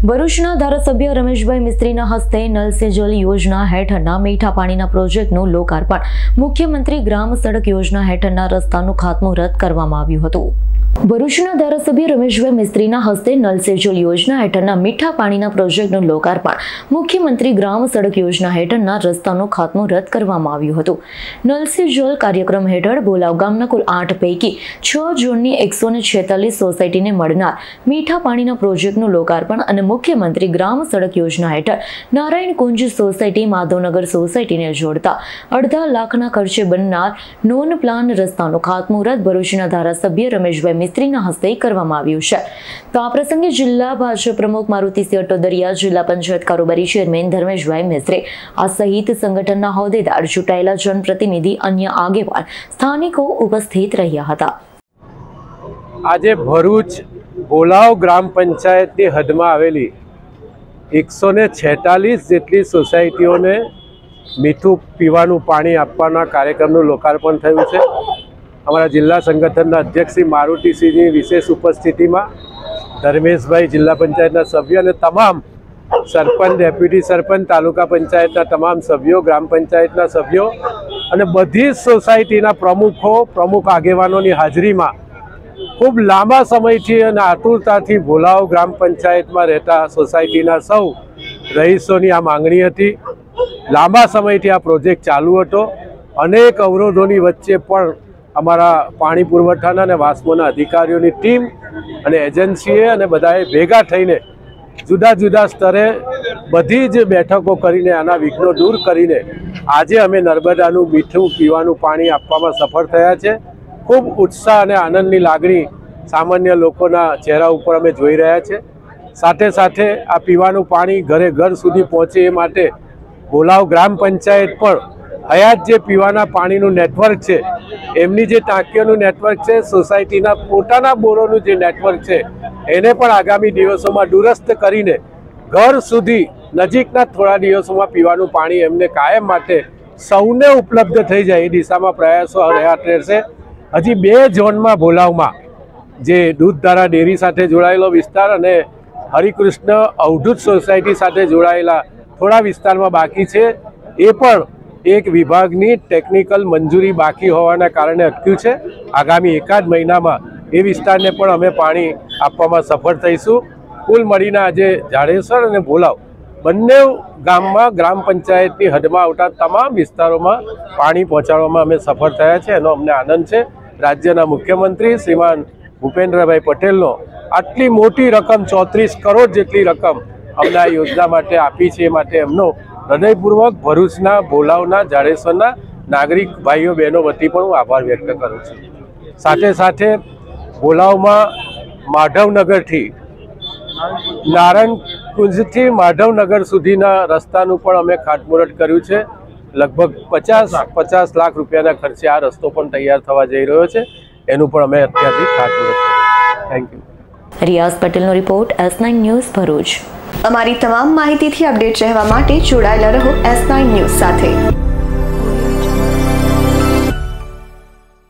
ભરૂચના ધારાસભ્ય રમેશભાઈ મિસ્ત્રીના હસ્તે નલ સે જલ યોજના હેઠળના મીઠા પાણીના પ્રોજેક્ટનું લોકાર્પણ, મુખ્યમંત્રી ગ્રામ સડક યોજના હેઠળના રસ્તાનું ખાતમુહૂર્ત કરવામાં આવ્યું હતું। ભરૂચના ધારાસભ્ય રમેશભાઈ મિસ્ત્રીના હસ્તે નલ સે જલ યોજના હેઠળના મીઠા પાણીના પ્રોજેક્ટનું લોકાર્પણ, મુખ્યમંત્રી ગ્રામ સડક યોજના હેઠળના રસ્તાનું ખાતમુહૂર્ત કરવામાં આવ્યું હતું। નલ સે જલ કાર્યક્રમ હેઠળ બોલાવ ગામના કુલ 8 પૈકી 6 ઝોનની 146 સોસાયટીને મળનાર મીઠા પાણીના પ્રોજેક્ટનું લોકાર્પણ અને મુખ્યમંત્રી ગ્રામ સડક યોજના હેઠળ નારાયણ કુંજ સોસાયટી માધવનગર સોસાયટીને જોડતા 2.5 લાખના ખર્ચે બનનાર નોન પ્લાન રસ્તાનું ખાતમુહૂર્ત ભરૂચના ધારાસભ્ય રમેશભાઈ મિસ્ત્રીના હસ્તે કરવામાં આવ્યું છે। તો આ પ્રસંગે જિલ્લા ભાજપ પ્રમુખ મારુતિસિંહ અટોદરિયા, જિલ્લા પંચાયત કારોબારી ચેરમેન ધર્મેશભાઈ મિસ્ત્રી આ સહિત સંગઠનના હોદ્દેદાર, ચૂંટાયેલા જનપ્રતિનિધિ, અન્ય આગેવાન સ્થાનિકો ઉપસ્થિત રહ્યા હતા। આજે ભરૂચ બોલાવ ગ્રામ પંચાયતની હદમાં આવેલી 146 જેટલી સોસાયટીઓને મીઠું પીવાનું પાણી આપવાના કાર્યક્રમનું લોકાર્પણ થયું છે। અમારા જિલ્લા સંગઠનના અધ્યક્ષ શ્રી મારુતિસિંહની વિશેષ ઉપસ્થિતિમાં ધર્મેશભાઈ, જિલ્લા પંચાયતના સભ્ય અને તમામ સરપંચ, ડેપ્યુટી સરપંચ, તાલુકા પંચાયતના તમામ સભ્યો, ગ્રામ પંચાયતના સભ્યો અને બધી જ સોસાયટીના પ્રમુખો, પ્રમુખ આગેવાનોની હાજરીમાં ખૂબ લાંબા સમયથી અને આતુરતાથી બોલાવ ગ્રામ પંચાયતમાં રહેતા સોસાયટીના સૌ રહીશોની આ માંગણી હતી। લાંબા સમયથી આ પ્રોજેક્ટ ચાલુ હતો। અનેક અવરોધોની વચ્ચે પણ અમારા પાણી પુરવઠાના અને વાસ્મોના અધિકારીઓની ટીમ અને એજન્સીએ અને બધાએ ભેગા થઈને જુદા જુદા સ્તરે બધી જ બેઠકો કરીને આના વિઘ્નો દૂર કરીને આજે અમે નર્મદાનું મીઠું પીવાનું પાણી આપવામાં સફળ થયા છે। ખૂબ ઉત્સાહ અને આનંદની લાગણી સામાન્ય લોકોના ચહેરા ઉપર અમે જોઈ રહ્યા છે। સાથે સાથે આ પીવાનું પાણી ઘરે ઘર સુધી પહોંચે એ માટે બોલાવ ગ્રામ પંચાયત પણ હયાત જે પીવાના પાણીનું નેટવર્ક છે, એમની જે ટાંકીઓનું નેટવર્ક છે, સોસાયટીના પોતાના બોરોનું જે નેટવર્ક છે, એને પણ આગામી દિવસોમાં દુરસ્ત કરીને ઘર સુધી નજીકના થોડા દિવસોમાં પીવાનું પાણી એમને કાયમ માટે સૌને ઉપલબ્ધ થઈ જાય એ દિશામાં પ્રયાસો રહ્યા રહેશે। હજી 2 ઝોનમાં બોલાવમાં જે દૂધધારા ડેરી સાથે જોડાયેલો વિસ્તાર અને હરિકૃષ્ણ અવધૂત સોસાયટી સાથે જોડાયેલા થોડા વિસ્તારમાં બાકી છે। એ પણ એક વિભાગની ટેકનિકલ મંજૂરી બાકી હોવાના કારણે અટક્યું છે। આગામી એકાદ મહિનામાં એ વિસ્તારને પણ અમે પાણી આપવામાં સફળ થઈશું। કુલ મળીને આજે જાડેસર અને બોલાવ બંને ગામમાં ગ્રામ પંચાયતની હદમાં આવતા તમામ વિસ્તારોમાં પાણી પહોંચાડવામાં અમે સફળ થયા છે। એનો અમને આનંદ છે। રાજ્યના મુખ્યમંત્રી શ્રીમાન ભૂપેન્દ્રભાઈ પટેલનો આટલી મોટી રકમ 34 કરોડ જેટલી રકમ અમને આ યોજના માટે આપી છે, એ માટે એમનો હૃદયપૂર્વક ભરૂચના, બોલાવના, જાડેશ્વરના નાગરિક ભાઈઓ બહેનો વતી પણ હું આભાર વ્યક્ત કરું છું। સાથે સાથે બોલાવમાં માધવનગરથી નારાયણ કુંજથી માધવનગર સુધીના રસ્તાનું પણ અમે ખાતમુહૂર્ત કર્યું છે। લગભગ 50 લાખ રૂપિયાના ખર્ચે આ રસ્તો પણ તૈયાર થવા જઈ રહ્યો છે। એનું પણ અમે અત્યારથી ખાતમુહૂર્ત કર્યું। Thank you. રિયાઝ પટેલનો રિપોર્ટ, S9 ન્યૂઝ ભરૂચ। અમારી તમામ માહિતીથી અપડેટ રહેવા માટે જોડાયેલા રહો S9 ન્યૂઝ સાથે।